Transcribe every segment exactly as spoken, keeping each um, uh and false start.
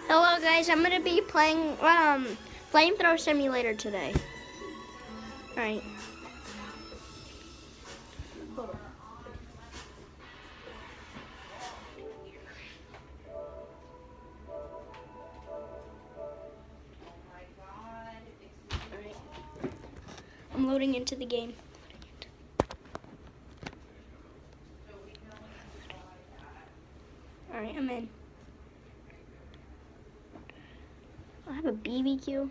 Hello guys, I'm gonna be playing um Flamethrower Simulator today. Alright. Hold on. Alright. I'm loading into the game. Alright, I'm in. I have a B B Q.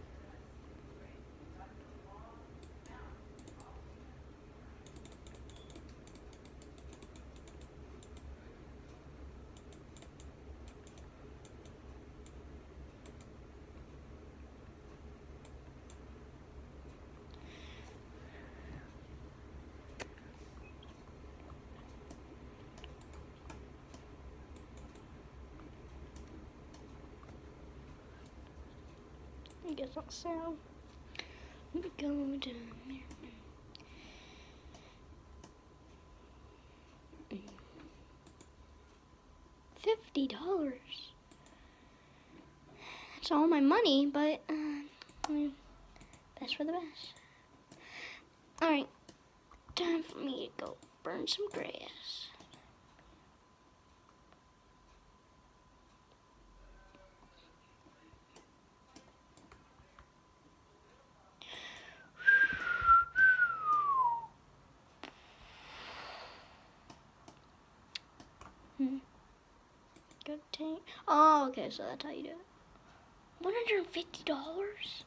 I guess I'll sell. Let me go down there. Fifty dollars. That's all my money, but uh, I mean, best for the best. All right, time for me to go burn some grass. Hmm. Good tank. Oh, okay, so that's how you do it. one hundred fifty dollars?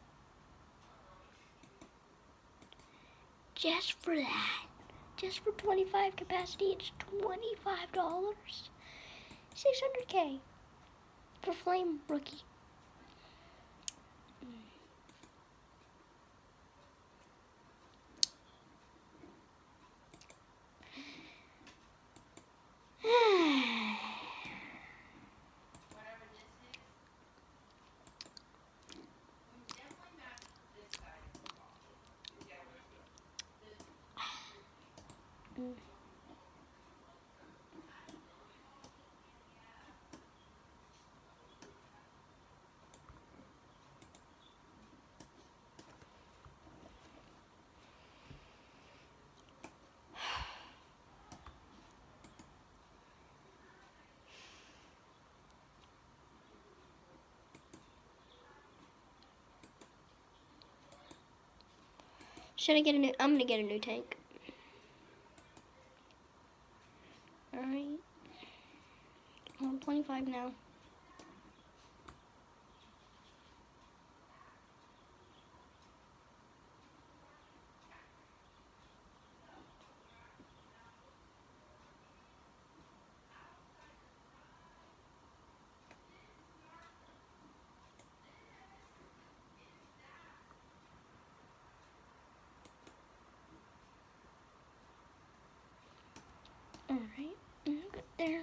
Just for that? Just for twenty-five capacity, it's twenty-five dollars? six hundred K for Flame Rookie. Mm. Should I get a new? I'm gonna get a new tank. All right. I'm twenty-five now. Alright, good there.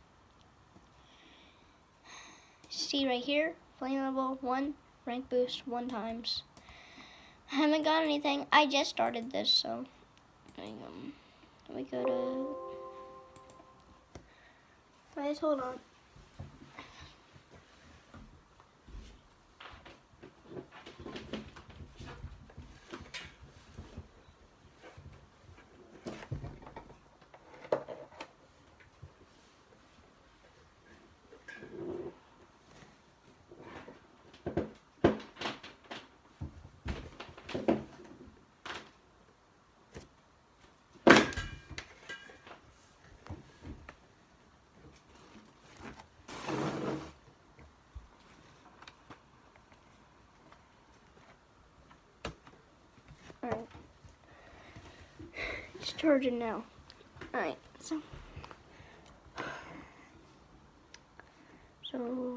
See right here, flame level one, rank boost one times. I haven't got anything. I just started this, so um, let me go to. Guys, hold on. Alright. It's charging now. Alright, so. So.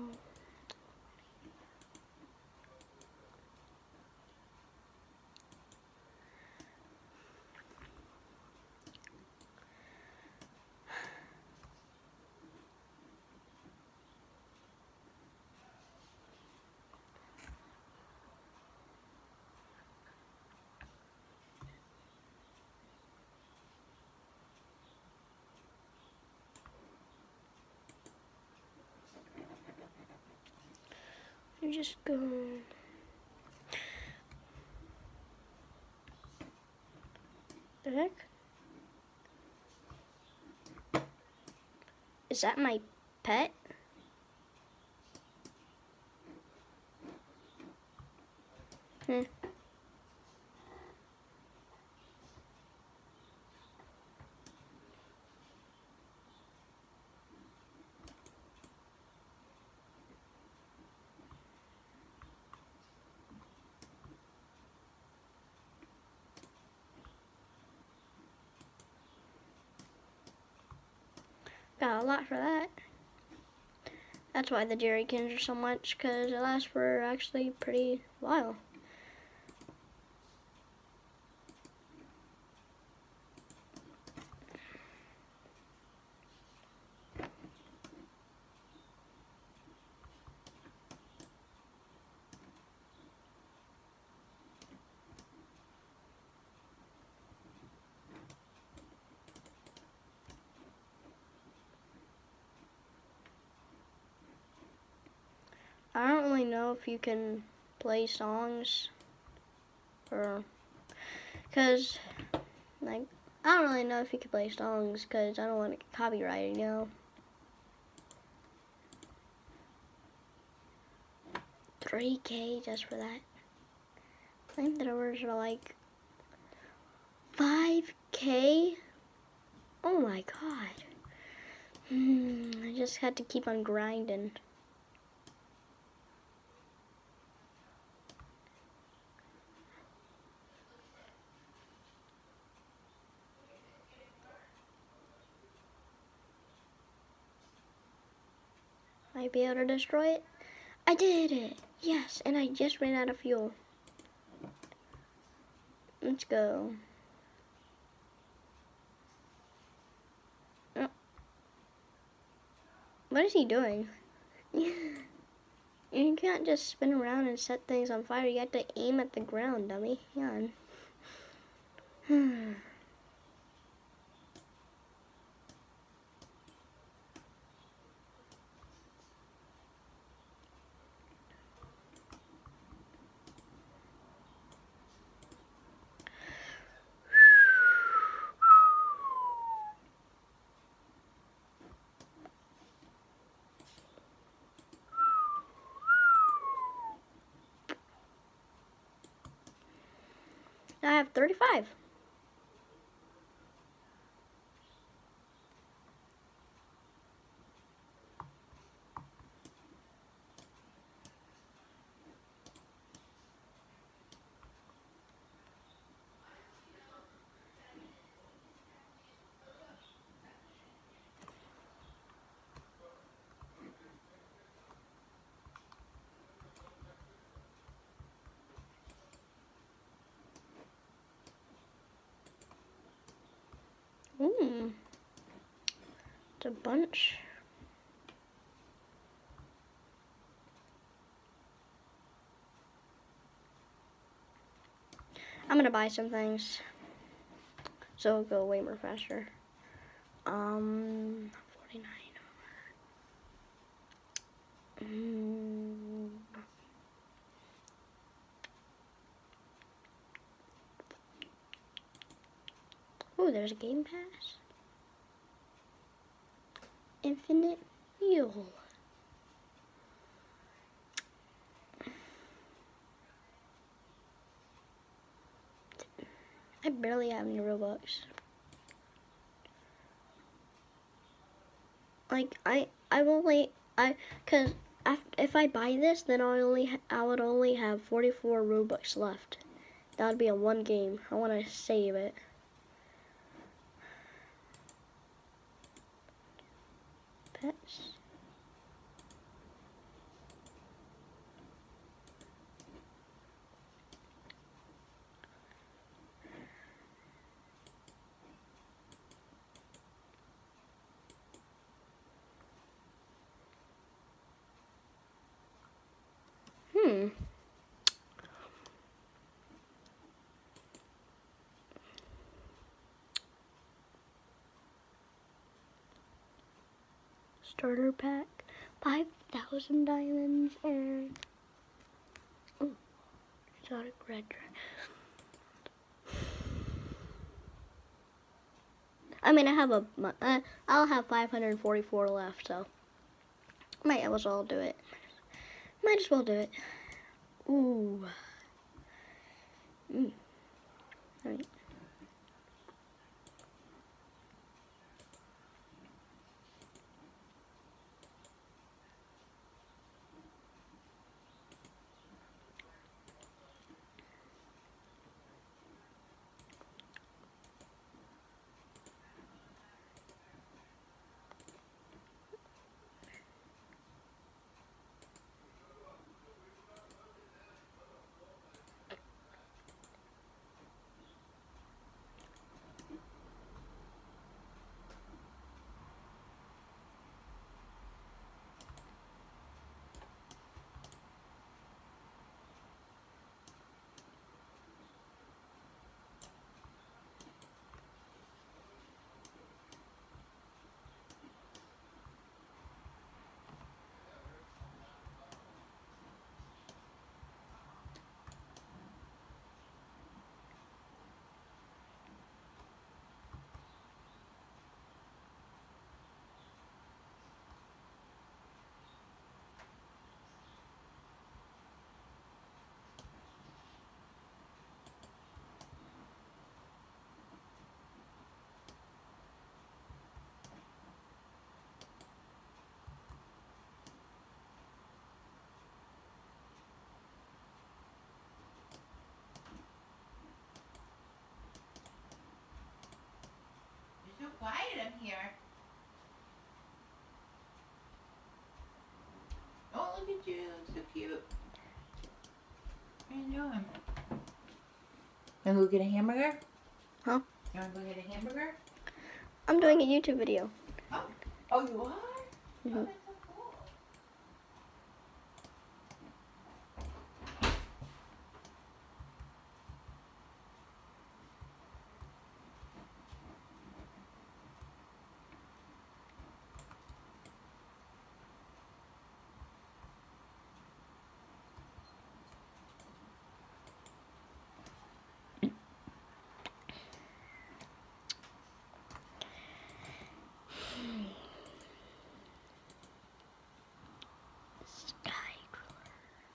just go. The heck? Is that my pet? Hmm. Got a lot for that. That's why the jerrykins are so much, because it lasts for actually pretty while. I don't really know if you can play songs or, cause like, I don't really know if you can play songs cause I don't want to get copyrighted, you know. three K just for that. Flamethrowers are like five K. Oh my god. Hmm, I just had to keep on grinding. Might be able to destroy it. I did it! Yes, and I just ran out of fuel. Let's go. Oh. What is he doing? You can't just spin around and set things on fire. You have to aim at the ground, dummy. Hang on. I have thirty-five. Ooh. It's a bunch. I'm gonna buy some things so it'll go way more faster. Um, forty-nine. Mm. Oh, there's a game pass. Infinite fuel. I barely have any Robux. Like I, I only I, cause if I buy this, then I only I would only have forty-four Robux left. That would be a one game. I want to save it. Pets. Hmm. Starter pack, five thousand diamonds and Exotic red dragon. I mean, I have a, uh, I'll have five hundred forty-four left, so might as well do it. Might as well do it. Ooh. Mm. All right. So quiet up here. Oh, look at you. So cute. What are you doing? You want to go get a hamburger? Huh? You want to go get a hamburger? I'm doing a YouTube video. Oh, oh you are? Mm-hmm. Oh, that's so cool. Sky cooler.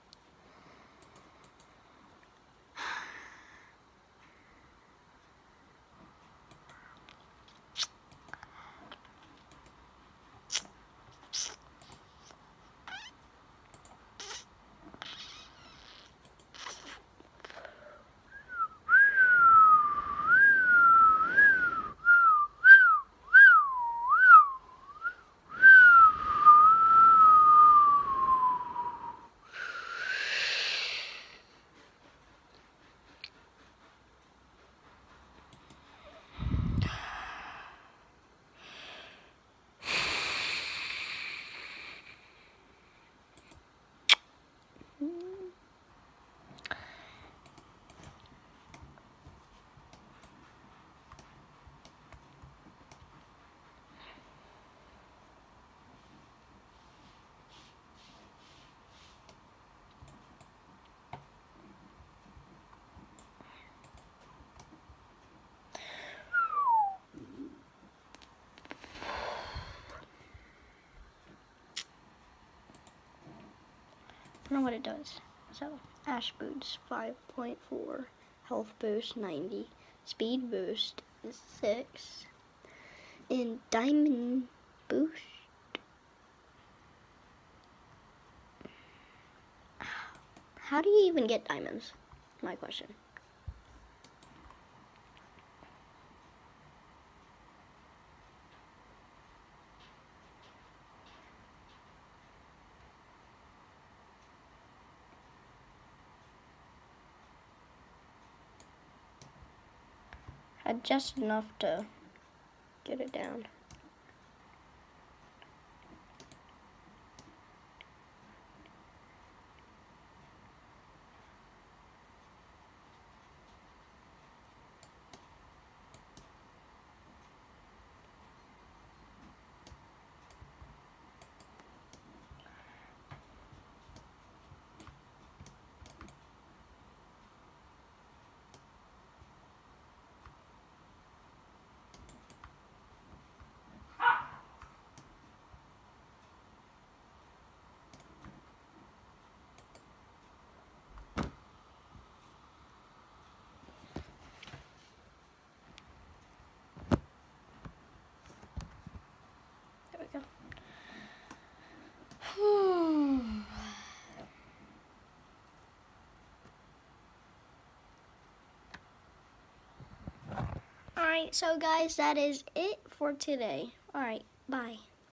I don't know what it does. So, Ash Boost five point four, Health Boost ninety, Speed Boost is six, and Diamond Boost. How do you even get diamonds? My question. Had just enough to get it down. Alright, so guys, that is it for today. Alright, bye.